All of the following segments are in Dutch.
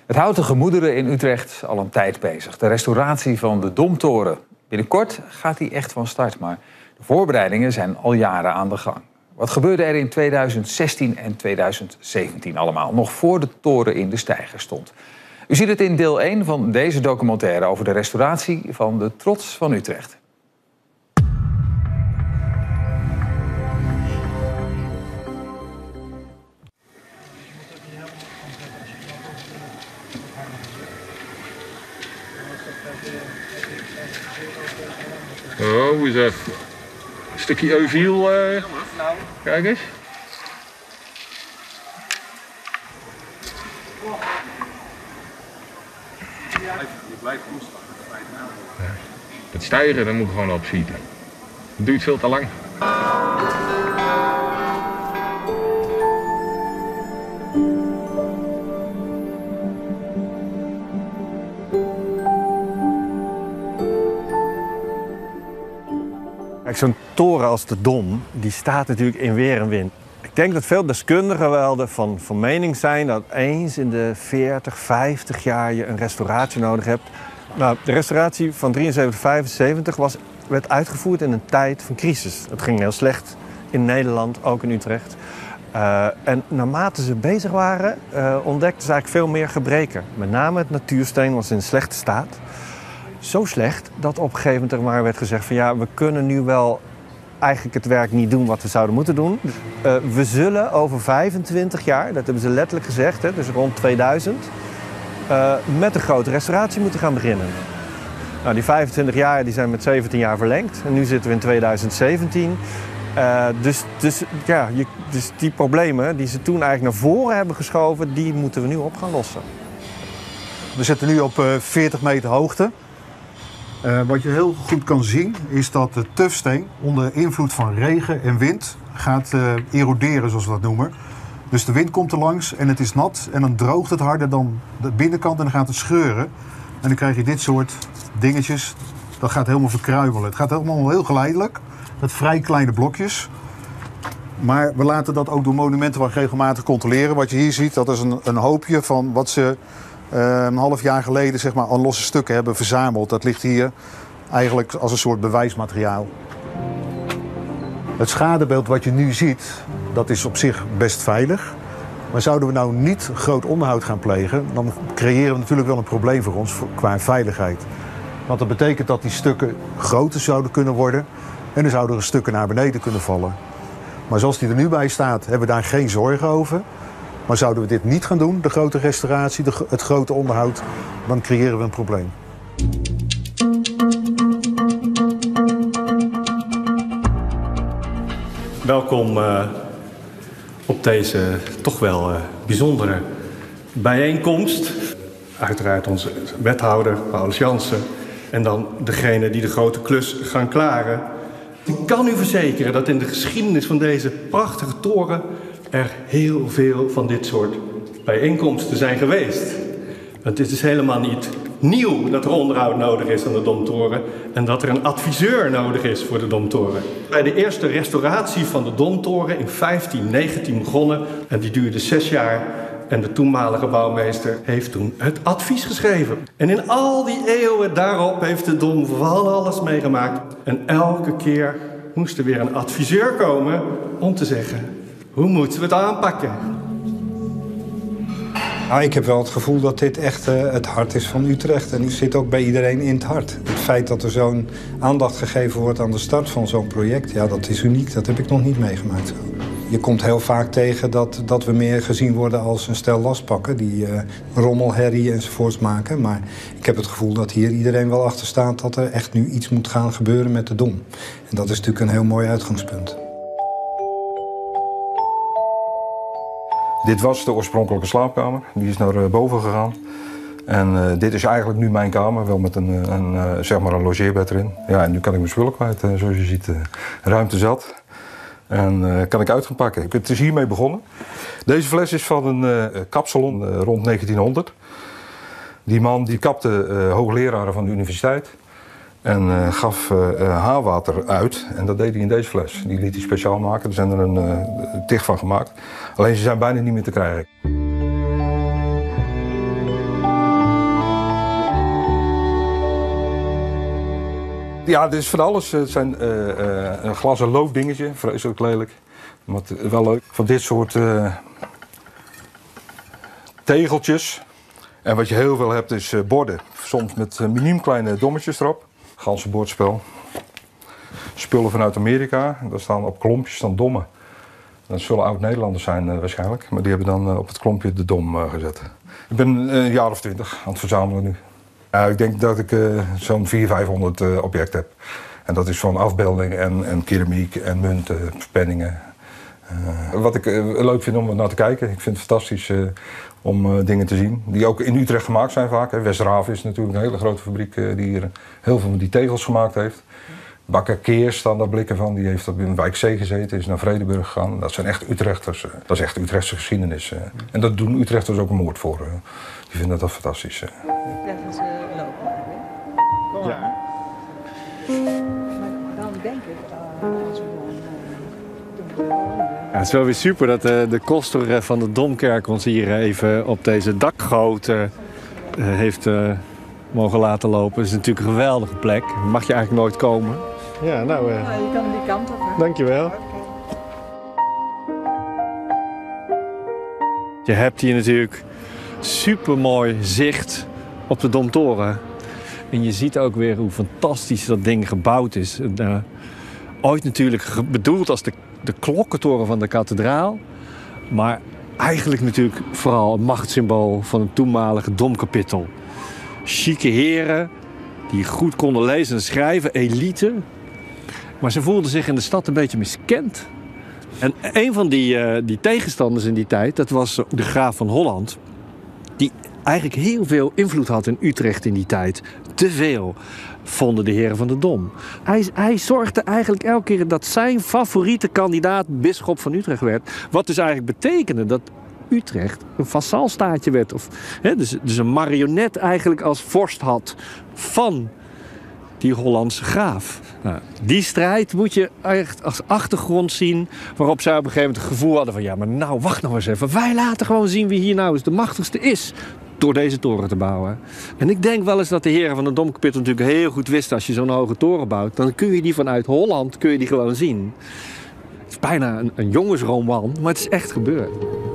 Het houdt de gemoederen in Utrecht al een tijd bezig. De restauratie van de Domtoren. Binnenkort gaat die echt van start, maar de voorbereidingen zijn al jaren aan de gang. Wat gebeurde er in 2016 en 2017 allemaal, nog voor de toren in de steiger stond? U ziet het in deel 1 van deze documentaire over de restauratie van de Trots van Utrecht. Oh, hoe is dat? Een stukje euviel, kijk eens. Je blijft constant. Het stijgen, daar moet je gewoon opschieten. Het duurt veel te lang. Zo'n toren als de Dom, die staat natuurlijk in weer en wind. Ik denk dat veel deskundigen wel van mening zijn dat eens in de 40, 50 jaar je een restauratie nodig hebt. Nou, de restauratie van 73, 75 werd uitgevoerd in een tijd van crisis. Het ging heel slecht in Nederland, ook in Utrecht. En naarmate ze bezig waren, ontdekten ze eigenlijk veel meer gebreken. Met name het natuursteen was in slechte staat. Zo slecht dat op een gegeven moment er maar werd gezegd van ja, we kunnen nu wel eigenlijk het werk niet doen wat we zouden moeten doen. We zullen over 25 jaar, dat hebben ze letterlijk gezegd, hè, dus rond 2000, met een grote restauratie moeten gaan beginnen. Nou, die 25 jaar die zijn met 17 jaar verlengd en nu zitten we in 2017. Dus die problemen die ze toen eigenlijk naar voren hebben geschoven, die moeten we nu op gaan lossen. We zitten nu op 40 meter hoogte. Wat je heel goed kan zien is dat de tufsteen onder invloed van regen en wind gaat eroderen, zoals we dat noemen. Dus de wind komt er langs en het is nat en dan droogt het harder dan de binnenkant en dan gaat het scheuren. En dan krijg je dit soort dingetjes, dat gaat helemaal verkruimelen. Het gaat helemaal heel geleidelijk, met vrij kleine blokjes. Maar we laten dat ook door Monumenten regelmatig controleren. Wat je hier ziet, dat is een hoopje van wat ze een half jaar geleden zeg maar, aan losse stukken hebben verzameld. Dat ligt hier eigenlijk als een soort bewijsmateriaal. Het schadebeeld wat je nu ziet, dat is op zich best veilig. Maar zouden we nou niet groot onderhoud gaan plegen, dan creëren we natuurlijk wel een probleem voor ons qua veiligheid. Want dat betekent dat die stukken groter zouden kunnen worden en er zouden er stukken naar beneden kunnen vallen. Maar zoals die er nu bij staat, hebben we daar geen zorgen over. Maar zouden we dit niet gaan doen, de grote restauratie, het grote onderhoud, dan creëren we een probleem. Welkom op deze toch wel bijzondere bijeenkomst. Uiteraard onze wethouder, Paulus Jansen. En dan degene die de grote klus gaan klaren. Ik kan u verzekeren dat in de geschiedenis van deze prachtige toren er heel veel van dit soort bijeenkomsten zijn geweest. Het is dus helemaal niet nieuw dat er onderhoud nodig is aan de Domtoren en dat er een adviseur nodig is voor de Domtoren. Bij de eerste restauratie van de Domtoren in 1519 begonnen en die duurde 6 jaar. En de toenmalige bouwmeester heeft toen het advies geschreven. En in al die eeuwen daarop heeft de Dom van alles meegemaakt. En elke keer moest er weer een adviseur komen om te zeggen: hoe moeten we het aanpakken? Nou, ik heb wel het gevoel dat dit echt het hart is van Utrecht. En die zit ook bij iedereen in het hart. Het feit dat er zo'n aandacht gegeven wordt aan de start van zo'n project, ja, dat is uniek. Dat heb ik nog niet meegemaakt. Je komt heel vaak tegen dat we meer gezien worden als een stel lastpakken die rommel, herrie enzovoorts maken. Maar ik heb het gevoel dat hier iedereen wel achter staat dat er echt nu iets moet gaan gebeuren met de Dom. En dat is natuurlijk een heel mooi uitgangspunt. Dit was de oorspronkelijke slaapkamer. Die is naar boven gegaan. En dit is eigenlijk nu mijn kamer, wel met zeg maar een logeerbed erin. Ja, en nu kan ik mijn spullen kwijt, zoals je ziet. Ruimte zat. En kan ik uit gaan pakken. Het is hiermee begonnen. Deze fles is van een kapsalon rond 1900. Die man die kapte hoogleraren van de universiteit. En gaf haarwater uit. En dat deed hij in deze fles. Die liet hij speciaal maken. Er zijn er een tig van gemaakt. Alleen ze zijn bijna niet meer te krijgen. Ja, dit is van alles. Het zijn een glas- en loofdingetje, vreselijk lelijk. Maar wel leuk. Van dit soort tegeltjes. En wat je heel veel hebt is borden. Soms met miniem kleine dommetjes erop. Ganzenbordspel. Spullen vanuit Amerika. Daar staan op klompjes dan dommen. Dat zullen oud-Nederlanders zijn waarschijnlijk. Maar die hebben dan op het klompje de dom gezet. Ik ben een jaar of 20 aan het verzamelen nu. Ja, ik denk dat ik zo'n 400-500 objecten heb. En dat is van afbeeldingen en keramiek en munten, penningen. Wat ik leuk vind om naar te kijken. Ik vind het fantastisch om dingen te zien. Die ook in Utrecht gemaakt zijn vaak. Westraven is natuurlijk een hele grote fabriek die hier heel veel van die tegels gemaakt heeft. Bakker Keers staan daar blikken van. Die heeft op in Wijk C gezeten, is naar Vredenburg gegaan. Dat zijn echt Utrechters. Dat is echt Utrechtse geschiedenis. En dat doen Utrechters ook een moord voor. Die vinden dat fantastisch. Even ze lopen. Ja. Maar dan denk ik, als we dan Ja, het is wel weer super dat de koster van de Domkerk ons hier even op deze dakgoot heeft mogen laten lopen. Het is natuurlijk een geweldige plek. Mag je eigenlijk nooit komen. Ja, nou, je kan die kant op. Hè? dankjewel. Je hebt hier natuurlijk supermooi zicht op de Domtoren. En je ziet ook weer hoe fantastisch dat ding gebouwd is. Ooit natuurlijk bedoeld als de klokkentoren van de kathedraal. Maar eigenlijk natuurlijk vooral een machtssymbool van het toenmalige domkapittel. Chique heren die goed konden lezen en schrijven, elite. Maar ze voelden zich in de stad een beetje miskend. En een van die tegenstanders in die tijd, dat was de graaf van Holland. Die eigenlijk heel veel invloed had in Utrecht in die tijd. Te veel, vonden de heren van de Dom. Hij zorgde eigenlijk elke keer dat zijn favoriete kandidaat bisschop van Utrecht werd. Wat dus eigenlijk betekende dat Utrecht een vassalstaatje werd. Dus een marionet eigenlijk als vorst had van die Hollandse graaf. Nou, die strijd moet je echt als achtergrond zien, waarop zij op een gegeven moment het gevoel hadden van ja, maar nou, wacht nog eens even. Wij laten gewoon zien wie hier nou eens de machtigste is door deze toren te bouwen. En ik denk wel eens dat de heren van het Domkapittel natuurlijk heel goed wisten, als je zo'n hoge toren bouwt, dan kun je die vanuit Holland gewoon zien. Het is bijna een jongensroman, maar het is echt gebeurd.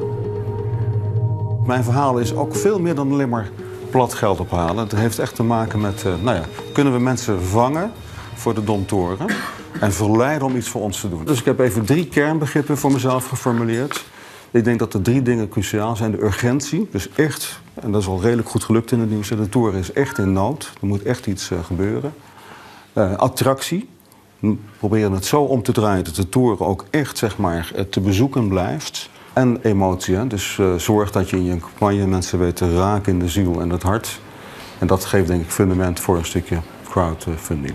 Mijn verhaal is ook veel meer dan alleen maar plat geld ophalen. Het heeft echt te maken met, kunnen we mensen vangen voor de Domtoren en verleiden om iets voor ons te doen. Dus ik heb even 3 kernbegrippen voor mezelf geformuleerd. Ik denk dat er 3 dingen cruciaal zijn. De urgentie, dus echt, en dat is al redelijk goed gelukt in het nieuws, de toren is echt in nood. Er moet echt iets gebeuren. Attractie. We proberen het zo om te draaien dat de toren ook echt, zeg maar, te bezoeken blijft. En emotie, hè? Dus zorg dat je in je campagne mensen weet te raken in de ziel en het hart. En dat geeft denk ik fundament voor een stukje crowdfunding.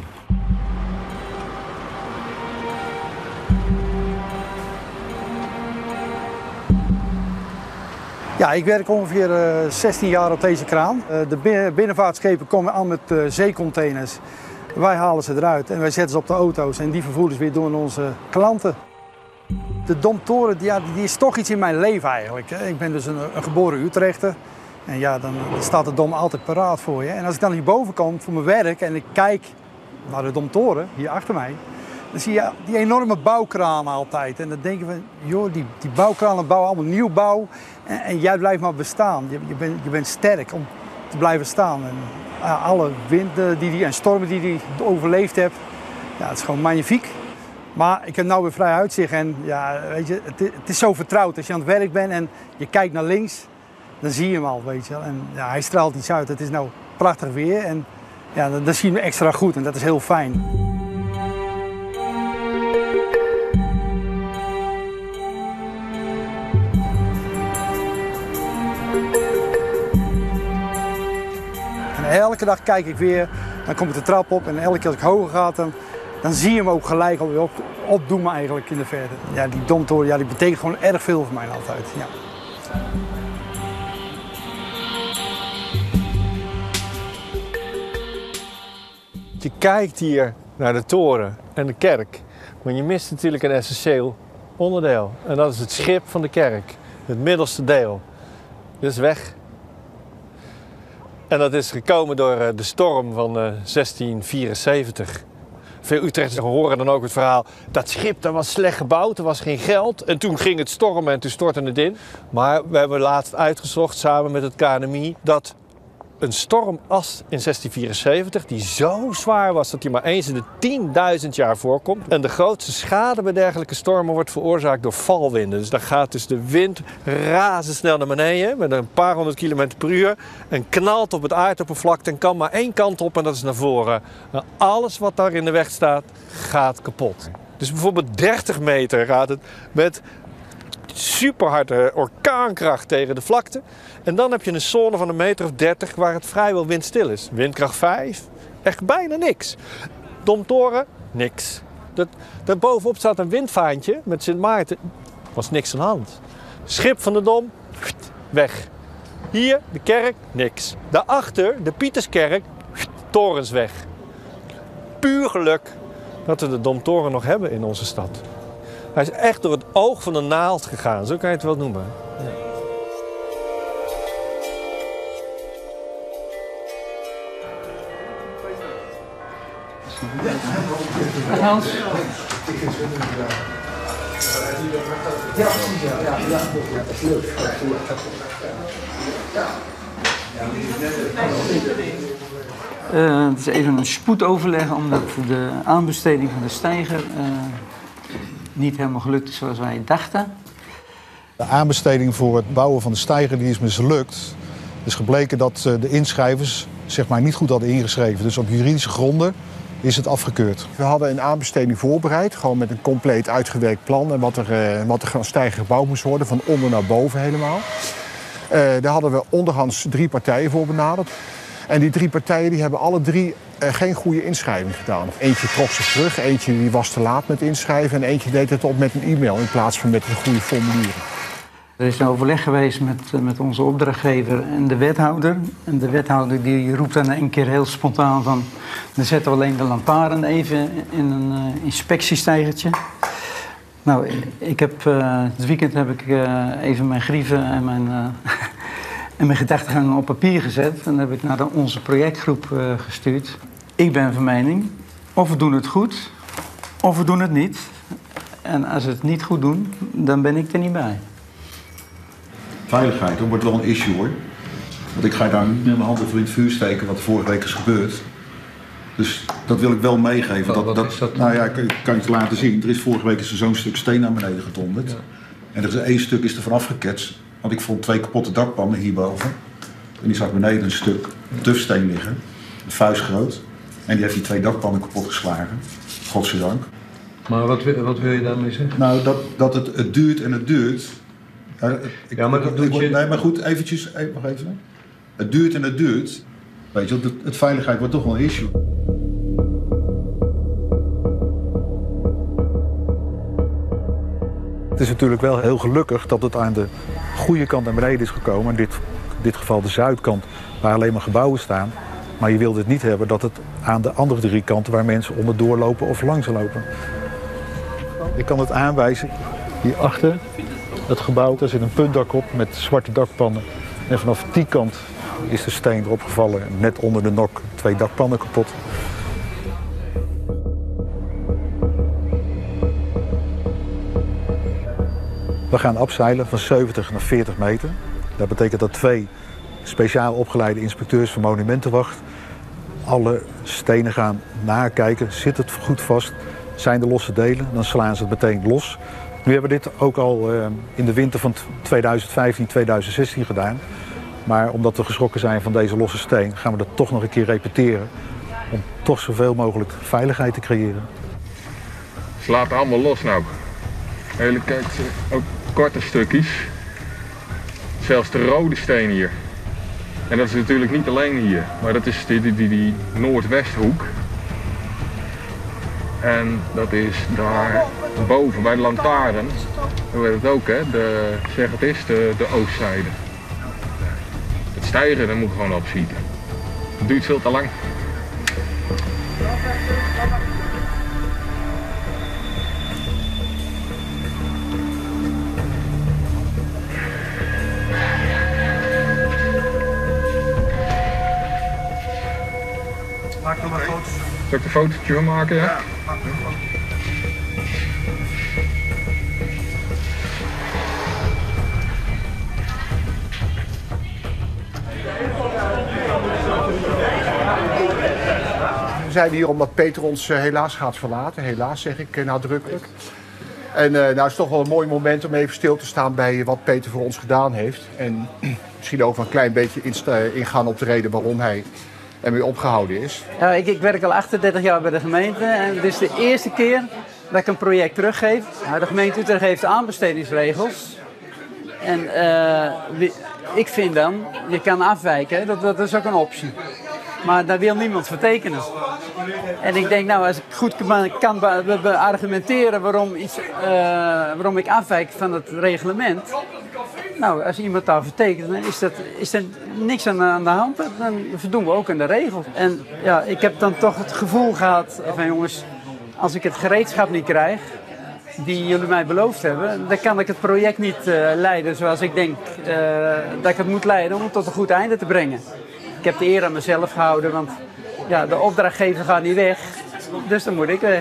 Ja, ik werk ongeveer 16 jaar op deze kraan. De binnenvaartschepen komen aan met zeecontainers. Wij halen ze eruit en wij zetten ze op de auto's en die vervoeren ze weer door naar onze klanten. De Domtoren, die is toch iets in mijn leven eigenlijk. Ik ben dus een geboren Utrechter. En ja, dan staat de Dom altijd paraat voor je. En als ik dan hierboven kom voor mijn werk en ik kijk naar de Domtoren, hier achter mij, dan zie je die enorme bouwkranen altijd. En dan denken we, joh, die bouwkranen bouwen allemaal nieuwbouw. En jij blijft maar bestaan. Je bent sterk om te blijven staan. En alle winden en stormen die hij overleefd hebt, ja, het is gewoon magnifiek. Maar ik heb nu weer vrij uitzicht en ja, weet je, het is zo vertrouwd. Als je aan het werk bent en je kijkt naar links, dan zie je hem al, weet je wel. En ja, hij straalt iets uit. Het is nou prachtig weer en ja, dan zien we extra goed en dat is heel fijn. En elke dag kijk ik weer, dan kom ik de trap op en elke keer als ik hoger ga, dan zie je hem ook gelijk alweer opdoemen eigenlijk in de verte. Ja, die Domtoren, ja, die betekent gewoon erg veel voor mij altijd. Ja. Je kijkt hier naar de toren en de kerk, maar je mist natuurlijk een essentieel onderdeel. En dat is het schip van de kerk, het middelste deel. Dat is weg. En dat is gekomen door de storm van 1674. Veel Utrechters horen dan ook het verhaal, dat schip dat was slecht gebouwd, er was geen geld. En toen ging het stormen en toen stortte het in. Maar we hebben laatst uitgezocht samen met het KNMI dat een stormas in 1674 die zo zwaar was dat die maar eens in de 10.000 jaar voorkomt. En de grootste schade bij dergelijke stormen wordt veroorzaakt door valwinden. Dus dan gaat dus de wind razendsnel naar beneden met een paar 100 kilometer per uur en knalt op het aardoppervlakte en kan maar één kant op en dat is naar voren. Nou, alles wat daar in de weg staat gaat kapot. Dus bijvoorbeeld 30 meter gaat het met superharde orkaankracht tegen de vlakte. En dan heb je een zone van 1,30 meter waar het vrijwel windstil is. Windkracht 5, echt bijna niks. Domtoren, niks. Daarbovenop staat een windvaantje met Sint Maarten. Was niks aan de hand. Schip van de Dom, weg. Hier, de kerk, niks. Daarachter, de Pieterskerk, torens weg. Puur geluk dat we de Domtoren nog hebben in onze stad. Hij is echt door het oog van de naald gegaan, zo kan je het wel noemen. Ja. Hans? Het is even een spoedoverleg omdat de aanbesteding van de steiger niet helemaal gelukt is zoals wij dachten. De aanbesteding voor het bouwen van de steiger die is mislukt. Het is gebleken dat de inschrijvers zeg maar, niet goed hadden ingeschreven. Dus op juridische gronden is het afgekeurd. We hadden een aanbesteding voorbereid, gewoon met een compleet uitgewerkt plan en wat er aan steiger gebouwd moest worden, van onder naar boven helemaal. Daar hadden we onderhands 3 partijen voor benaderd. En die 3 partijen die hebben alle 3 geen goede inschrijving gedaan. Eentje trok zich terug, eentje die was te laat met inschrijven en eentje deed het op met een e-mail in plaats van met een goede formulieren. Er is een overleg geweest met onze opdrachtgever en de wethouder. En de wethouder die roept dan een keer heel spontaan van, dan zetten we alleen de lantaarn even in een inspectiesteigertje. Nou, het weekend heb ik even mijn grieven en mijn gedachtegang op papier gezet. En dat heb ik naar onze projectgroep gestuurd. Ik ben van mening, of we doen het goed, of we doen het niet. En als we het niet goed doen, dan ben ik er niet bij. Veiligheid, dat wordt wel een issue hoor. Want ik ga daar niet met mijn hand over in het vuur steken wat vorige week is gebeurd. Dus dat wil ik wel meegeven. Wat is dat? Nou ja, ik kan je het laten zien. Er is vorige week zo'n stuk steen naar beneden gedonderd. Ja. En er is 1 stuk is er vanaf geketst. Want ik vond 2 kapotte dakpannen hierboven. En die zag beneden een stuk tufsteen liggen. Een vuist groot. En die heeft die 2 dakpannen kapot geslagen. Godzijdank. Maar wat wil je daarmee zeggen? Nou, dat het duurt en het duurt. Ja, maar dat doet je... Nee, maar goed, eventjes, nog even. Het duurt en het duurt. Weet je, het veiligheid wordt toch wel een issue. Het is natuurlijk wel heel gelukkig dat het aan de goede kant naar beneden is gekomen. In dit geval de zuidkant, waar alleen maar gebouwen staan. Maar je wilt het niet hebben dat het aan de andere 3 kanten waar mensen onderdoor lopen of langs lopen. Ik kan het aanwijzen. Hierachter het gebouw, daar zit een puntdak op met zwarte dakpannen. En vanaf die kant is de steen erop gevallen. Net onder de nok 2 dakpannen kapot. We gaan afzeilen van 70 naar 40 meter. Dat betekent dat 2 speciaal opgeleide inspecteurs van Monumentenwacht alle stenen gaan nakijken. Zit het goed vast? Zijn er losse delen? Dan slaan ze het meteen los. Nu hebben we dit ook al in de winter van 2015, 2016 gedaan. Maar omdat we geschrokken zijn van deze losse steen, gaan we dat toch nog een keer repeteren. Om toch zoveel mogelijk veiligheid te creëren. Ze laten allemaal los nou. Kijk, ook korte stukjes. Zelfs de rode steen hier. En dat is natuurlijk niet alleen hier, maar dat is die noordwesthoek. En dat is daar boven bij de lantaarn. Dat weet het ook, hè? Zeg het is de oostzijde. Het stijgen, dat moet gewoon opschieten. Het duurt veel te lang. Maak nog maar foto's. Zal ik een fotootje van maken, ja? We zijn hier omdat Peter ons helaas gaat verlaten. Helaas zeg ik nadrukkelijk. En nou is het toch wel een mooi moment om even stil te staan bij wat Peter voor ons gedaan heeft. En misschien ook een klein beetje ingaan op de reden waarom hij ermee opgehouden is. Ja, ik werk al 38 jaar bij de gemeente en het is de eerste keer dat ik een project teruggeef. Nou, de gemeente Utrecht heeft aanbestedingsregels. En ik vind dan, je kan afwijken, dat is ook een optie. Maar daar wil niemand voor tekenen. En ik denk, nou, als ik goed kan argumenteren waarom ik afwijk van het reglement. Nou, als iemand daarvoor tekent, dan is er niks aan de hand. Dan voldoen we ook aan de regels. En ja, ik heb dan toch het gevoel gehad van jongens, als ik het gereedschap niet krijg die jullie mij beloofd hebben, dan kan ik het project niet leiden zoals ik denk dat ik het moet leiden om het tot een goed einde te brengen. Ik heb de eer aan mezelf gehouden, want ja, de opdrachtgever gaat niet weg, dus dan moet ik weg.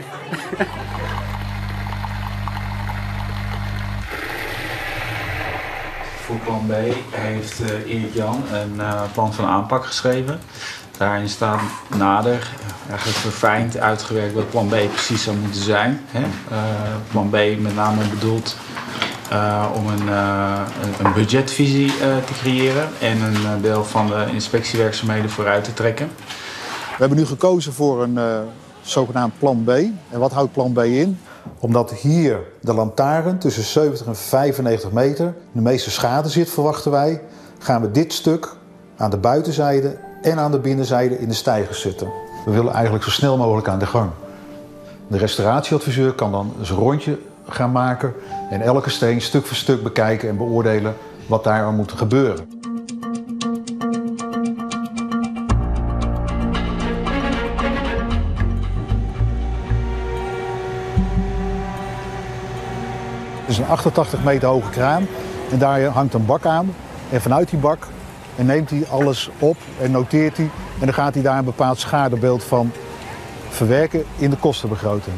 Voor plan B heeft Erik Jan een plan van aanpak geschreven. Daarin staat nader, eigenlijk verfijnd uitgewerkt wat plan B precies zou moeten zijn. Plan B met name bedoeld om een budgetvisie te creëren en een deel van de inspectiewerkzaamheden vooruit te trekken. We hebben nu gekozen voor een zogenaamd plan B. En wat houdt plan B in? Omdat hier de lantaarn tussen 70 en 95 meter de meeste schade zit, verwachten wij, gaan we dit stuk aan de buitenzijde en aan de binnenzijde in de steigers zetten. We willen eigenlijk zo snel mogelijk aan de gang. De restauratieadviseur kan dan eens een rondje gaan maken en elke steen stuk voor stuk bekijken en beoordelen wat daar aan moet gebeuren. Het is een 88 meter hoge kraan en daar hangt een bak aan. En vanuit die bak neemt hij alles op en noteert hij. En dan gaat hij daar een bepaald schadebeeld van verwerken in de kostenbegroting.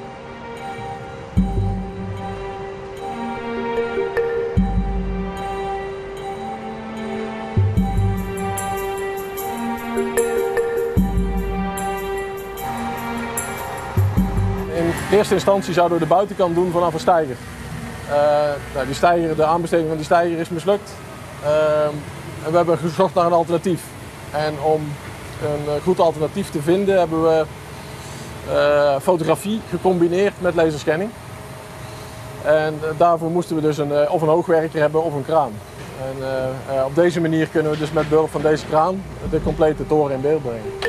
In eerste instantie zouden we de buitenkant doen vanaf een steiger. De aanbesteding van die steiger is mislukt. En we hebben gezocht naar een alternatief. En om een goed alternatief te vinden hebben we fotografie gecombineerd met laserscanning. En daarvoor moesten we dus of een hoogwerker hebben of een kraan. En op deze manier kunnen we dus met behulp van deze kraan de complete toren in beeld brengen.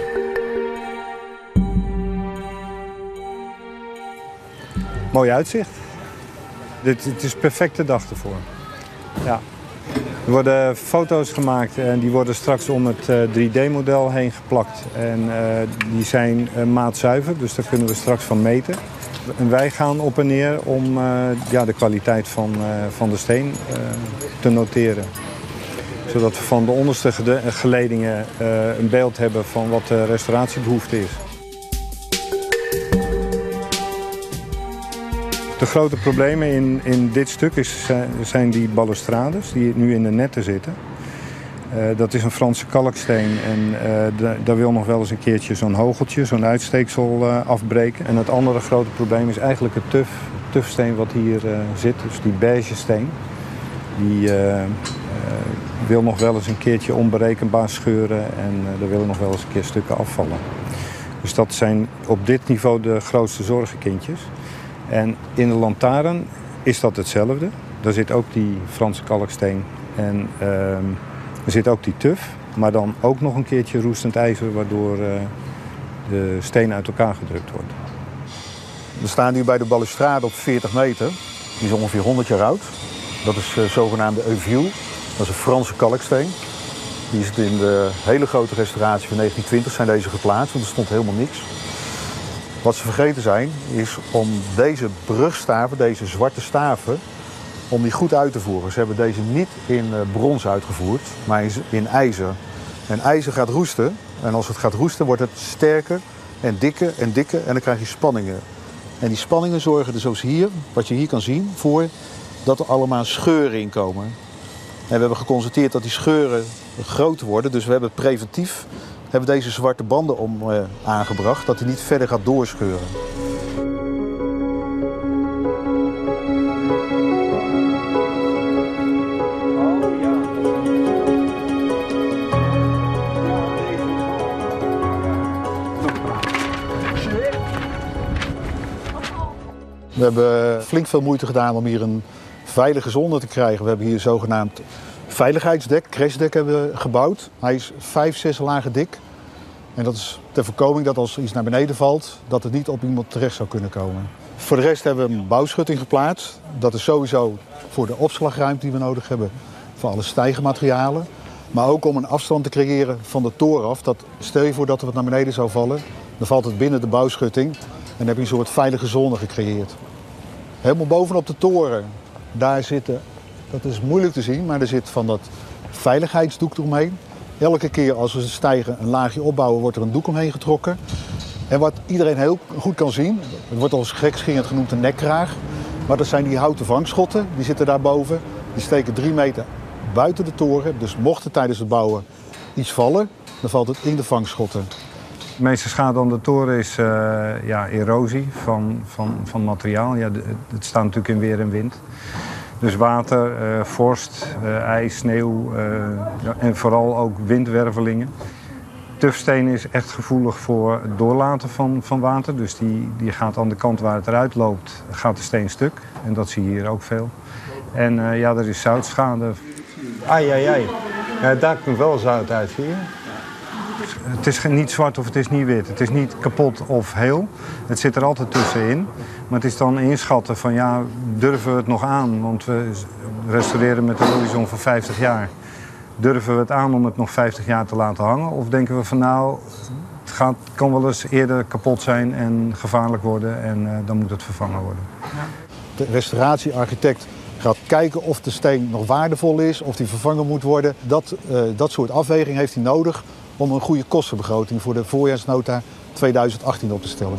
Mooi uitzicht. Het is een perfecte dag ervoor. Ja. Er worden foto's gemaakt en die worden straks om het 3D-model heen geplakt. En die zijn maatzuiver, dus daar kunnen we straks van meten. En wij gaan op en neer om de kwaliteit van de steen te noteren. Zodat we van de onderste geledingen een beeld hebben van wat de restauratiebehoefte is. De grote problemen in dit stuk zijn die balustrades die nu in de netten zitten. Dat is een Franse kalksteen en daar wil nog wel eens een keertje zo'n hogeltje, zo'n uitsteeksel afbreken. En het andere grote probleem is eigenlijk het tufsteen wat hier zit, dus die beige steen. Die wil nog wel eens een keertje onberekenbaar scheuren en er willen nog wel eens een keer stukken afvallen. Dus dat zijn op dit niveau de grootste zorgenkindjes. En in de lantaarn is dat hetzelfde. Daar zit ook die Franse kalksteen en er zit ook die tuf. Maar dan ook nog een keertje roestend ijzer waardoor de steen uit elkaar gedrukt wordt. We staan nu bij de balustrade op 40 meter. Die is ongeveer 100 jaar oud. Dat is de zogenaamde Euville. Dat is een Franse kalksteen. Die is in de hele grote restauratie van 1920 zijn deze geplaatst, want er stond helemaal niks. Wat ze vergeten zijn, is om deze brugstaven, deze zwarte staven, om die goed uit te voeren. Ze hebben deze niet in brons uitgevoerd, maar in ijzer. En ijzer gaat roesten. En als het gaat roesten, wordt het sterker en dikker en dikker en dan krijg je spanningen. En die spanningen zorgen er zoals hier, wat je hier kan zien, voor dat er allemaal scheuren in komen. En we hebben geconstateerd dat die scheuren groter worden, dus we hebben preventief deze zwarte banden aangebracht, dat hij niet verder gaat doorscheuren. We hebben flink veel moeite gedaan om hier een veilige zone te krijgen. We hebben hier zogenaamd veiligheidsdek, crashdek hebben we gebouwd. Hij is 5-6 lagen dik. En dat is ter voorkoming dat als iets naar beneden valt, dat het niet op iemand terecht zou kunnen komen. Voor de rest hebben we een bouwschutting geplaatst. Dat is sowieso voor de opslagruimte die we nodig hebben voor alle stijgermaterialen. Maar ook om een afstand te creëren van de toren af. Dat, stel je voor dat er wat naar beneden zou vallen, dan valt het binnen de bouwschutting. En dan heb je een soort veilige zone gecreëerd. Helemaal bovenop de toren, daar zitten, dat is moeilijk te zien, maar er zit van dat veiligheidsdoek eromheen. Elke keer als we stijgen een laagje opbouwen, wordt er een doek omheen getrokken. En wat iedereen heel goed kan zien, het wordt als gekscherend genoemd een nekkraag. Maar dat zijn die houten vangschotten, die zitten daarboven. Die steken 3 meter buiten de toren. Dus mocht er tijdens het bouwen iets vallen, dan valt het in de vangschotten. De meeste schade aan de toren is erosie van materiaal. Ja, het staat natuurlijk in weer en wind. Dus water, vorst, ijs, sneeuw en vooral ook windwervelingen. Tufsteen is echt gevoelig voor het doorlaten van water. Dus die gaat aan de kant waar het eruit loopt, gaat de steen stuk. En dat zie je hier ook veel. En er is zoutschade. Ai. Ja, daar komt wel zout uit hier. Het is niet zwart of het is niet wit. Het is niet kapot of heel. Het zit er altijd tussenin. Maar het is dan inschatten van durven we het nog aan? Want we restaureren met een horizon van 50 jaar. Durven we het aan om het nog 50 jaar te laten hangen? Of denken we van het kan wel eens eerder kapot zijn en gevaarlijk worden en dan moet het vervangen worden. De restauratiearchitect gaat kijken of de steen nog waardevol is, of die vervangen moet worden. Dat soort afweging heeft hij nodig om een goede kostenbegroting voor de voorjaarsnota 2018 op te stellen.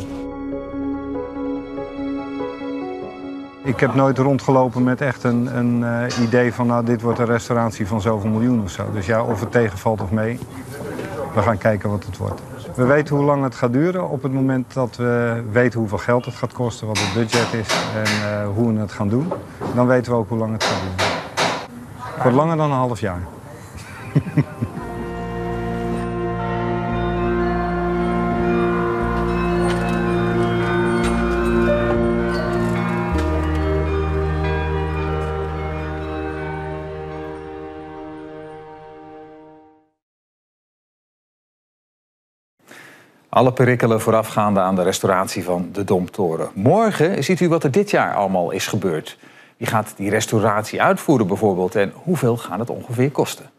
Ik heb nooit rondgelopen met echt een idee van dit wordt een restauratie van zoveel miljoen of zo. Dus of het tegenvalt of mee, we gaan kijken wat het wordt. We weten hoe lang het gaat duren op het moment dat we weten hoeveel geld het gaat kosten, wat het budget is en hoe we het gaan doen. Dan weten we ook hoe lang het gaat duren. Het wordt langer dan een half jaar. Alle perikelen voorafgaande aan de restauratie van de Domtoren. Morgen ziet u wat er dit jaar allemaal is gebeurd. Wie gaat die restauratie uitvoeren bijvoorbeeld en hoeveel gaat het ongeveer kosten?